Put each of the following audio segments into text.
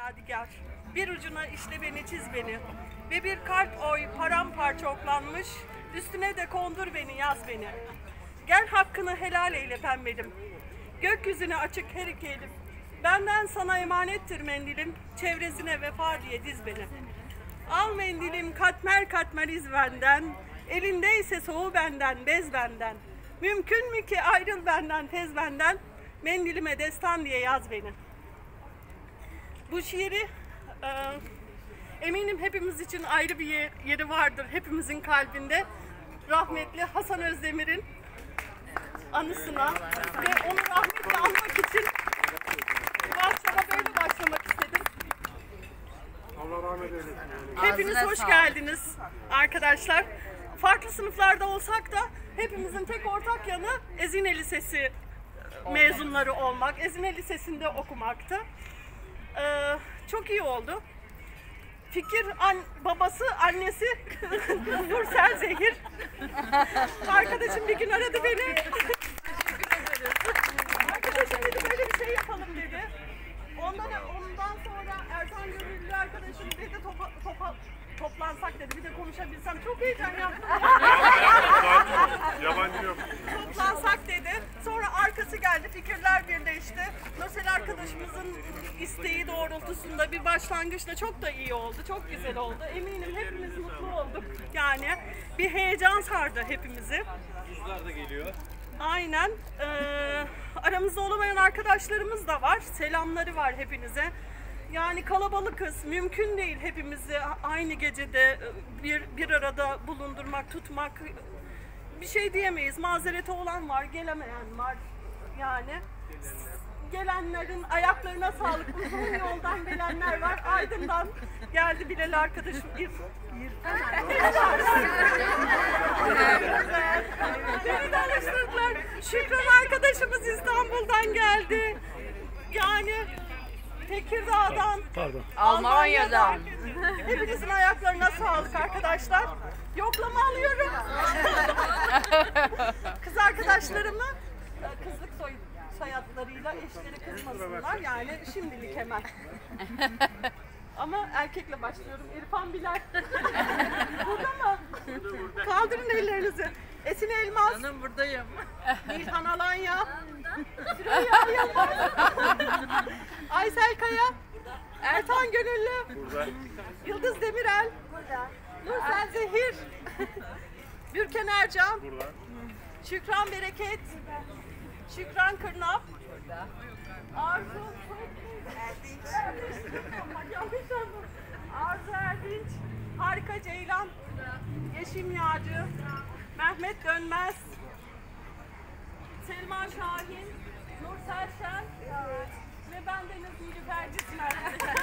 yadigar. Bir ucuna işle beni, çiz beni. Ve bir kalp oy paramparça oklanmış, üstüne de kondur beni, yaz beni. Gel hakkını helal eyle pembelim. Gökyüzüne açık her iki elim. Benden sana emanettir mendilim, çevresine vefa diye diz beni. Al mendilim katmer katmer iz benden, elindeyse soğu benden, bez benden. Mümkün mü ki ayrıl benden, tez benden, mendilime destan diye yaz beni. Bu şiiri eminim hepimiz için ayrı bir yeri vardır, hepimizin kalbinde. Rahmetli Hasan Özdemir'in anısına ve onu rahmetle anmak için bu akşama böyle başlamak istedim. Allah rahmet eylesin. Hepiniz hoş geldiniz arkadaşlar. Farklı sınıflarda olsak da hepimizin tek ortak yanı Ezine Lisesi mezunları olmak, Ezine Lisesi'nde okumaktı. Çok iyi oldu. Fikir babası, annesi Nursel Zehir. Arkadaşım bir gün aradı beni. Arkadaşım dedi böyle bir şey yapalım dedi. Ondan sonra Ertan Gönüllü arkadaşım dedi toplansak dedi. Bir de konuşabilsem çok heyecan yaptım. Yabancı yok. Toplansak dedi. Sonra arkası geldi, fikirler birleşti. Nursel arkadaşımızın isteği doğrultusunda bir başlangıçla çok da iyi oldu, çok güzel oldu. Eminim hepimiz mutlu olduk. Yani bir heyecan sardı hepimizi. Kızlar da geliyor. Aynen. Aramızda olamayan arkadaşlarımız da var. Selamları var hepinize. Yani kalabalıkız. Mümkün değil hepimizi aynı gecede bir arada bulundurmak, tutmak. Bir şey diyemeyiz. Mazereti olan var, gelemeyen var. Yani gelenlerin ayaklarına sağlık. Uzun yoldan gelenler var. Aydın'dan geldi Bilal arkadaşım. Beni de alıştırdılar. Şükran arkadaşımız İstanbul'dan geldi. Yani Tekirdağ'dan, Almanya'dan. Hepinizin ayaklarına sağlık arkadaşlar. Yoklama alıyorum. Kız arkadaşlarımı kızlık soyadlarıyla eşleri kızmasınlar. Yani şimdilik hemen. Ama erkekle başlıyorum. İrfan Bilal. Burada mı? Kaldırın ellerinizi. Esin Elmas. Canım buradayım. Nilhan Alanya. Süreyya Yılmaz. Aysel Kaya. Ertan Gönüllü. Burada. Yıldız Demirel. Nursel Zehir. Bürken Ercan. Burada. Şükran Bereket. Şükran Kırnap. Arzu Erdinç. Arzu Erdinç. Harika Ceylan. Yeşim Yağcı. Mehmet Dönmez. Selma Şahin. Nursel Şen. Ve ben Deniz Nilüfer Cismer.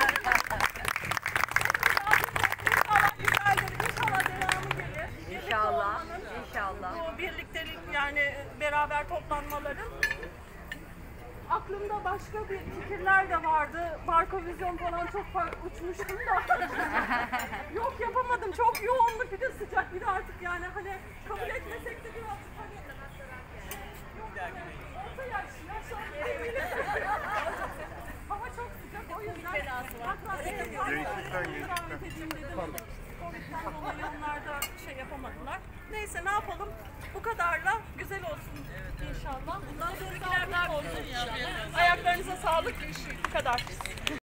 İnşallah güzeldir. İnşallah devamı gelir. İnşallah. İnşallah. Bu birliktelik yani beraber toplanmaların. Aklımda başka bir fikirler de vardı. Barkovizyon falan çok uçmuştum da. Yok yapamadım. Çok yoğunluk bir de sıcak bir de artık yani hani kabul etmesek de birazcık hani. Orta yaş. Hava çok sıcak o yüzden. Gençlikten. Covid'den dolayı onlar da şey yapamadılar. Neyse ne yapalım? Bu kadarla güzel olsun inşallah. Bundan sonrakiler daha olsun inşallah. Ayaklarınıza sağlık. Bu kadar.